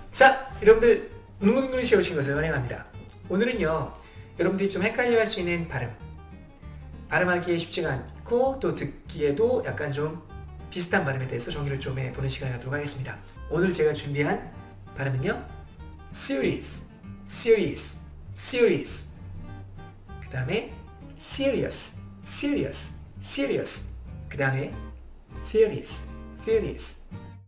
자, 여러분들 잉글리시에 오신 것을 환영합니다. 오늘은요, 여러분들이 좀 헷갈려 할 수 있는 발음하기에 쉽지가 않고 또 듣기에도 약간 좀 비슷한 발음에 대해서 정리를 좀 해보는 시간을 갖도록 하겠습니다. 오늘 제가 준비한 발음은요, series, series, series. 그 다음에 serious, serious, serious. 그 다음에 furious, furious.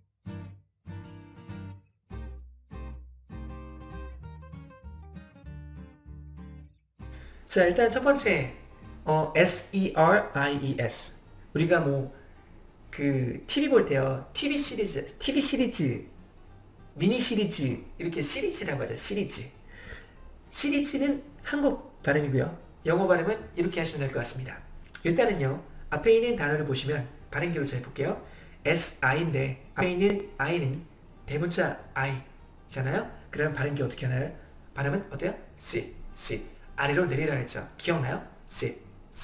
자, 일단 첫 번째 S-E-R-I-E-S. 우리가 TV 볼 때요, TV 시리즈, 미니 시리즈, 이렇게 시리즈라고 하죠. 시리즈는 한국 발음이고요. 영어 발음은 이렇게 하시면 될 것 같습니다. 일단은요, 앞에 있는 단어를 보시면 발음 기호를 잘 볼게요. S-I인데 앞에 있는 I는 대문자 I잖아요. 그럼 발음 기호 어떻게 하나요? 발음은 어때요? C. 아래로 내리라 했죠. 기억나요? C.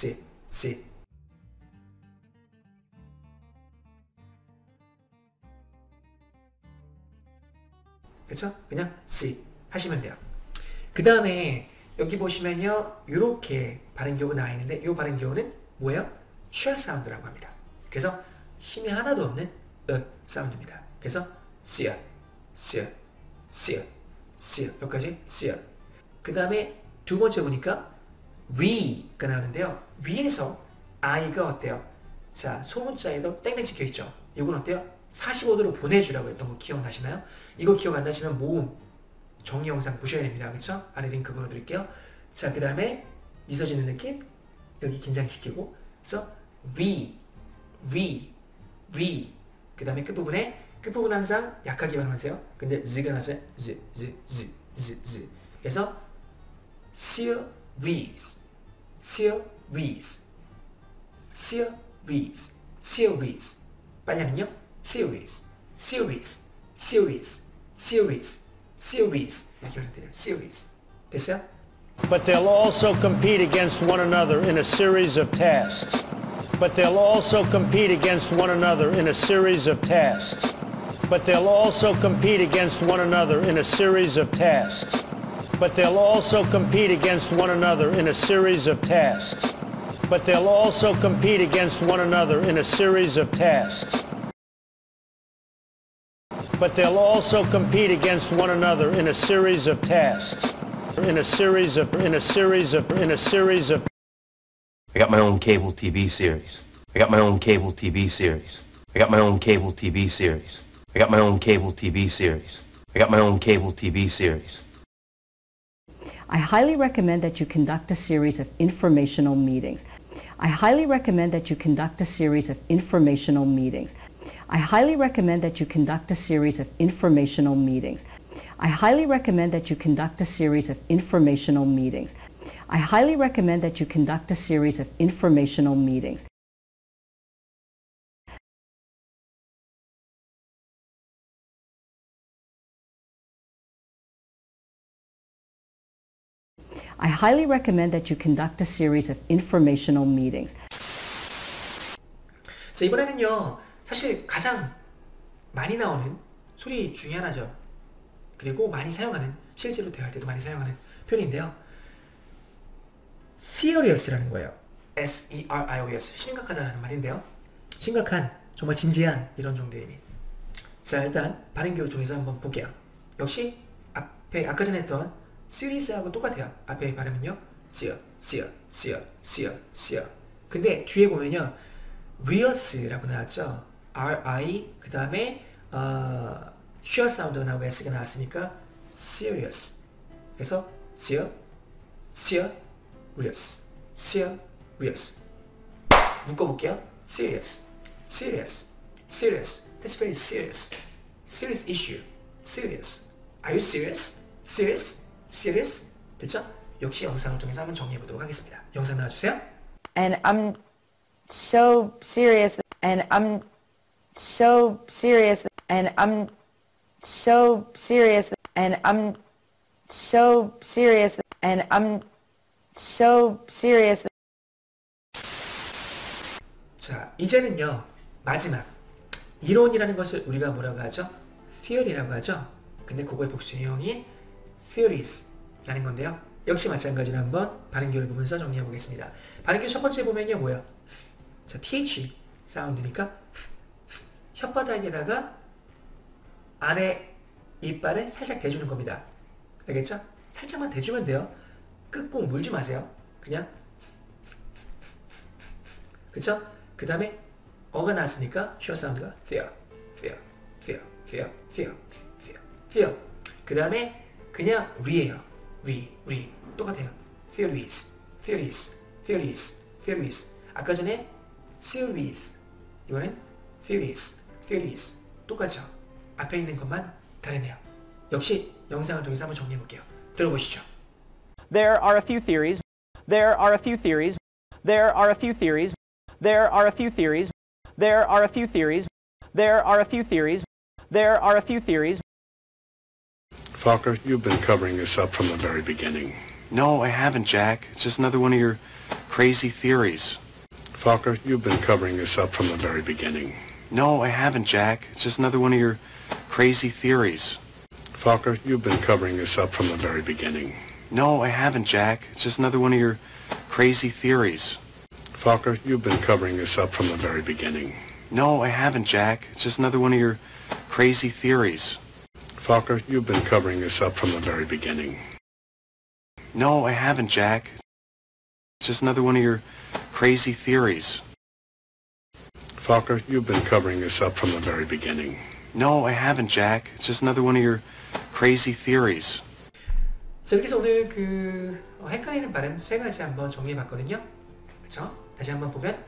그쵸? 그냥 C 하시면 돼요. 그 다음에 여기 보시면요, 이렇게 발음 기호가 나와 있는데 이 발음 기호는 뭐예요? 셔 사운드라고 합니다. 그래서 힘이 하나도 없는 사운드입니다. 그래서 C, 여기까지 C. 그 다음에 두 번째 보니까 위가 나오는데요. 위에서 I가 어때요? 자, 소문자에도 땡땡 찍혀있죠. 이건 어때요? 45도로 보내주라고 했던 거 기억나시나요? 이거 기억 안 나시면 모음 정리 영상 보셔야 됩니다. 그쵸? 아래 링크 걸어드릴게요. 자, 그 다음에 미소 짓는 느낌, 여기 긴장시키고, 그래서 위. 그 다음에 끝부분 항상 약하게 발음하세요. 근데 Z가 나서요. Z. 그래서 series. 빨리 하면요, series. 이렇게 하면 돼요. series. 됐어요? But they'll also compete against one another in a series of tasks. But they'll also compete against one another in a series of tasks. But they'll also compete against one another in a series of tasks. But they'll also compete against one another in a series of tasks. But they'll also compete against one another in a series of tasks. But they'll also compete against one another in a series of tasks. In a series of I got my own cable TV series. I got my own cable TV series. I got my own cable TV series. I got my own cable TV series. I got my own cable TV series. I highly recommend that you conduct a series of informational meetings. I highly recommend that you conduct a series of informational meetings. I highly recommend that you conduct a series of informational meetings. I highly recommend that you conduct a series of informational meetings. I highly recommend that you conduct a series of informational meetings. I highly recommend that you conduct a series of informational meetings. 자, 이번에는요, 사실 가장 많이 나오는 소리 중에 하나죠. 그리고 많이 사용하는, 실제로 대화할 때도 많이 사용하는 표현인데요. serious라는 거예요. S-E-R-I-O-S. 심각하다는 말인데요. 심각한, 정말 진지한 이런 정도의 의미. 자, 일단 발음 기호를 통해서 한번 볼게요. 역시 앞에 아까 전에 했던 serious하고 똑같아요. 앞에 발음은요, seer. 근데 뒤에 보면요, rious라고 나왔죠. R-I, 그 다음에 슈어 사운드가 나오고 S가 나왔으니까 serious. 그래서 serious. 묶어볼게요. serious. That's very serious. Serious issue. Serious. Are you serious? Serious? 됐죠? 역시 영상을 통해서 한번 정리해보도록 하겠습니다. 영상 나와주세요. And I'm so serious. And I'm so serious. And I'm so serious. And I'm so serious. And I'm so serious. 자, 이제는요, 마지막. 이론이라는 것을 우리가 뭐라고 하죠? theory라고 하죠. 근데 그거의 복수형이 theories라는 건데요. 역시 마찬가지로 한번 발음기를 보면서 정리해 보겠습니다. 발음기 첫 번째 보면요, 뭐야? 자, th 사운드니까 혓바닥에다가 아래 이빨에 살짝 대주는 겁니다. 알겠죠? 살짝만 대주면 돼요. 끝꼭 물지 마세요. 그냥 그쵸? 그 다음에 어가 나왔으니까 슈어 사운드가 fear, fear, fear, fear, fear, fear, fear. 그 다음에 그냥 re예요. re 똑같아요. theories, theories, theories, theories. 아까 전에 series, 이번엔 theories, theories. 똑같죠? 앞에 있는 것만 다르네요. 역시 영상을 통해서 한번 정리해 볼게요. 들어보시죠. There are a few theories. There are a few theories. There are a few theories. There are a few theories. There are a few theories. There are a few theories. There are a few theories. Falker, you've been covering this up from the very beginning. No, I haven't, Jack. It's just another one of your crazy theories. Falker, you've been covering this up from the very beginning. No, I haven't, Jack. It's just another one of your crazy theories. Falker, you've been covering this up from the very beginning. No, I haven't, Jack. It's just another one of your crazy theories. Falker, you've been covering this up from the very beginning. No, I haven't, Jack. It's just another one of your crazy theories. Falker, you've been covering this up from the very beginning. No, I haven't, Jack. It's just another one of your crazy theories. Falker, you've been covering this up from the very beginning. No, I haven't, Jack. It's just another one of your crazy theories. 자, 여기서 오늘 헷갈리는 발음 세 가지 한번 정리해 봤거든요. 그쵸? 다시 한번 보면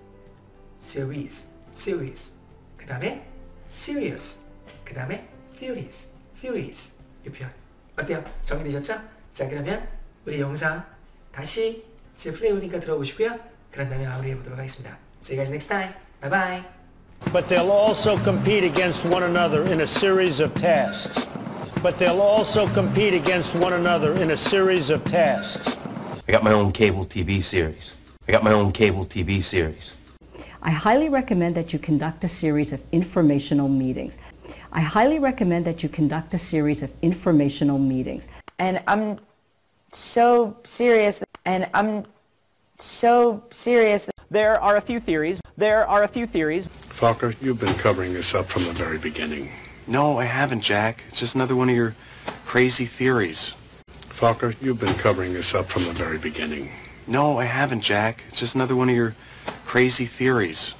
series, series. 그 다음에 serious. 그 다음에 theories, theories. 이 표현. 어때요? 정리되셨죠? 자, 그러면 우리 영상 다시 제 플레이 오니까 들어보시고요. 그런 다음에 마무리해 보도록 하겠습니다. See you guys next time. Bye bye. But they'll also compete against one another in a series of tasks. But they'll also compete against one another in a series of tasks. I got my own cable TV series. I got my own cable TV series. I highly recommend that you conduct a series of informational meetings. I highly recommend that you conduct a series of informational meetings. And I'm so serious. And I'm so serious. There are a few theories. There are a few theories. Falker, you've been covering this up from the very beginning. No, I haven't, Jack. It's just another one of your crazy theories. Falker, you've been covering this up from the very beginning. No, I haven't, Jack. It's just another one of your crazy theories.